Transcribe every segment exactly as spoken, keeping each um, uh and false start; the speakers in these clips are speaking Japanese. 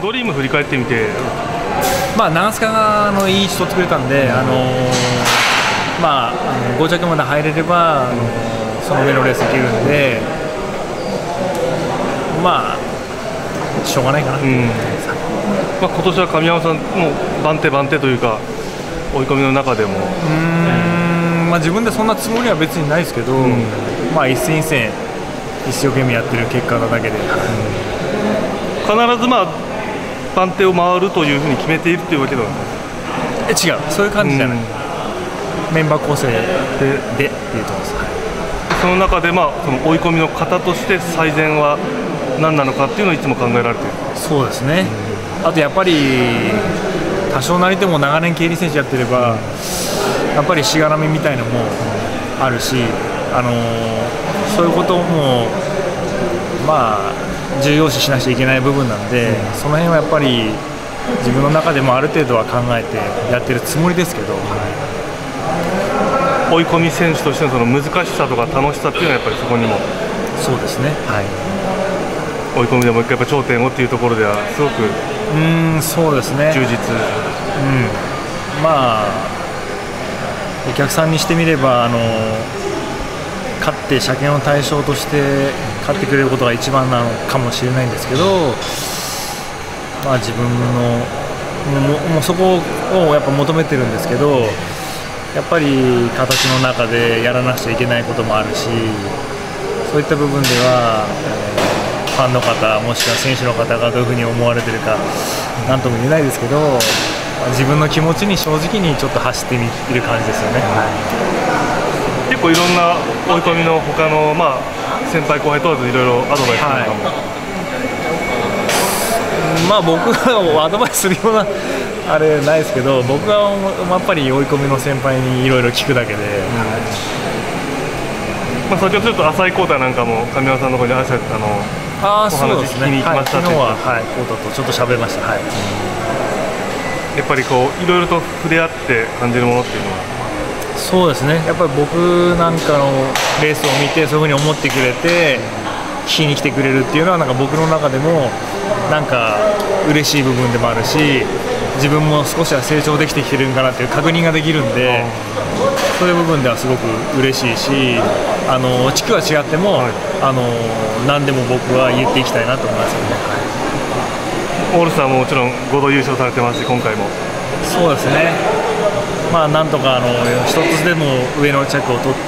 ドリーム振り返ってみて、 まあ、長須賀のいい位置取ってくれたんで、あのーまあ、あのご着まで入れれば、あのー、その上のレースできるんで、まあ、しょうがないかなっていう、うん、 まあ、今年は神山さん、もう番手番手というか、追い込みの中でも。うーん、まあ、自分でそんなつもりは別にないですけど、うん、まあ、一戦一戦、一生懸命やってる結果なだけで。うん、 必ず、まあ、番手を回るというふうに決めているというわけではない。 え、違う、そういう感じじゃない。うん、メンバー構成ででっていうところです。はい、 その中で、まあ、その追い込みの型として最善は何なのかっていうのをいつも考えられている。 そうですね。あとやっぱり多少なりとも長年競輪選手やってれば、やっぱりしがらみみたいのもあるし、あのー、そういうこともまあ重要視しなきゃいけない部分なんで、その辺はやっぱり自分の中でもある程度は考えてやってるつもりですけど。 追い込み選手としてのその難しさとか楽しさっていうのはやっぱりそこにも。 そうですね。はい。 追い込みでもう一回やっぱ頂点をっていうところではすごく。 うーん、そうですね。 充実。うん。 まあお客さんにしてみれば、あの勝って車検の対象として勝ってくれることが一番なのかもしれないんですけど、まあ自分のももうそこをやっぱ求めてるんですけど。やっぱり形の中でやらなくちゃいけないこともあるし、そういった部分では、えー、ファンの方もしくは選手の方がどういうふうに思われてるか何とも言えないですけど、自分の気持ちに正直にちょっと走ってみる感じですよね。はい、 結構いろんな追い込みの他の、まあ、先輩後輩問わずいろいろアドバイスなんかも、はい、 まあ僕はアドバイスするようなあれないですけど、僕はやっぱり追い込みの先輩にいろいろ聞くだけで、うん、 まあ、先ほどちょっと浅井浩太なんかも神山さんの方に話してたのをお話聞きに行きましたって、 はい、昨日は、はい、浩太とちょっと喋りました。はい、 やっぱりこういろいろと触れ合って感じるものっていうのは。 そうですね。やっぱり僕なんかのレースを見てそういうふうに思ってくれて聞きに来てくれるっていうのはなんか僕の中でもなんか嬉しい部分でもあるし、自分も少しは成長できてきてるんかなっていう確認ができるんで、そういう部分ではすごく嬉しいし、あの地区は違っても、はい、あの何でも僕は言っていきたいなと思いますよね。 オールスターももちろんごど優勝されてますし、今回も。 そうですね。まあなんとかあの一つでも上の着を取って、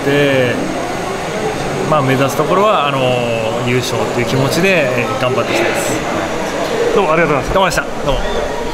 まあ目指すところはあの優勝という気持ちで頑張っていきたいです。 どうもありがとうございました。 どうもありがとうございました。どうも。